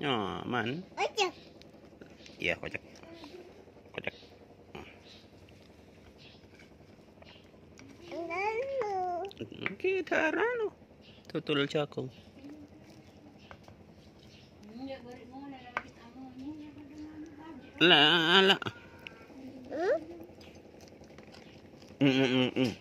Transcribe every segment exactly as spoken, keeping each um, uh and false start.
Nyaman. Kocak. Iya, kocak. Kocak. Lalu. Kita rano. Tutul cakong. La la. Hmm? Mm mm mm.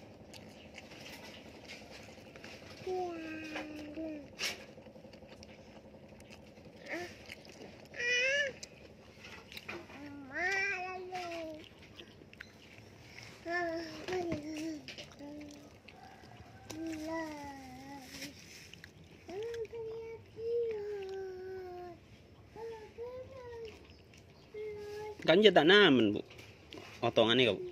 Ganja tak naman, Bu. Otongan nih, kau.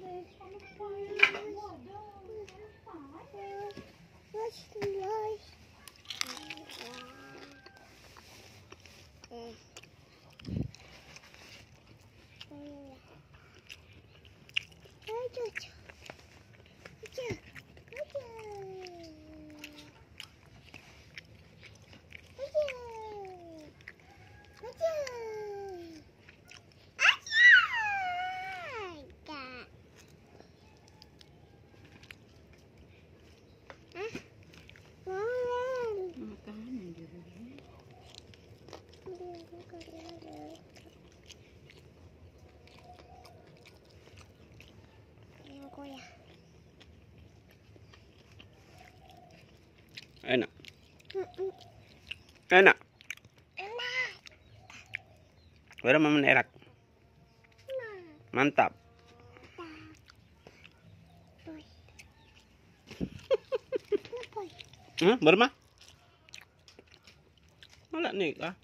Enak. Enak. Berapa menit enak? Mantap. Hah, berma? Malah nih ah.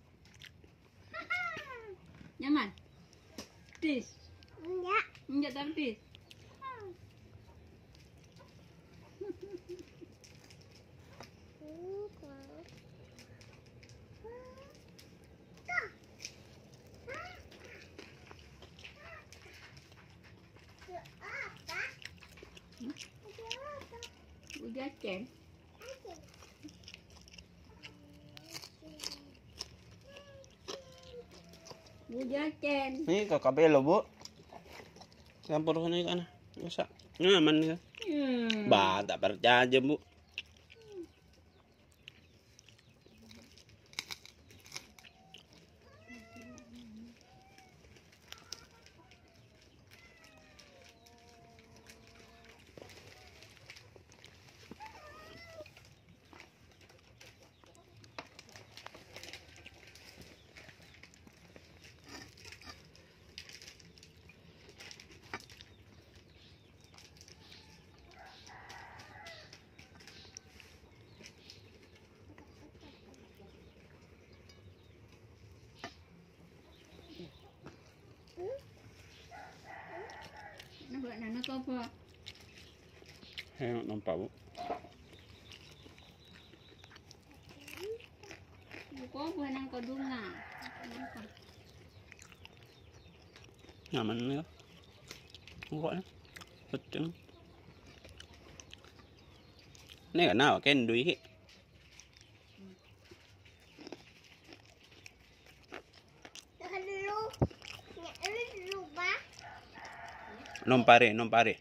Nyaman? Pedes? Enggak. Enggak tapi pedes? Udah cem. Udah cem. Ini ke kabelo, Bu. Campur sana kan. Masa nyaman nih. Hmm. Bah, tak percaya, Bu. Nampak nana kau apa? Enak nampak, Bu. Kau apa nang kau dunga? Nyaman nih. Pokoknya. Betul. Ini kan nào cái đuôi hị. Non pare, non pare.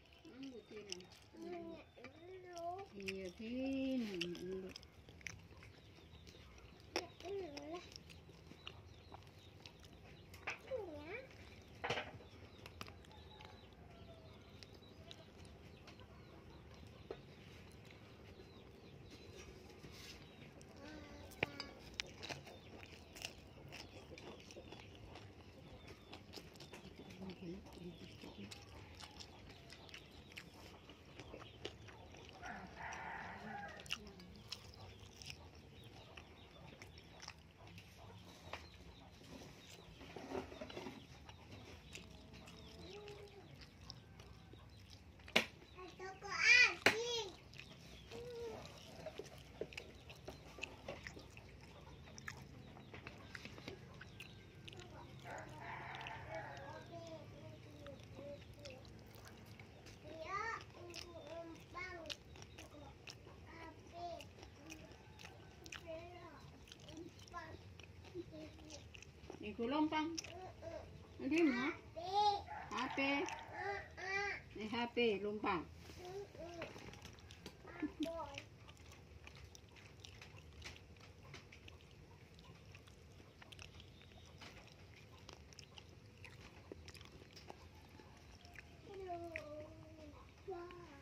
Ni kulompang. Hindi mo? Happy. Ni happy, lumpang. Wow.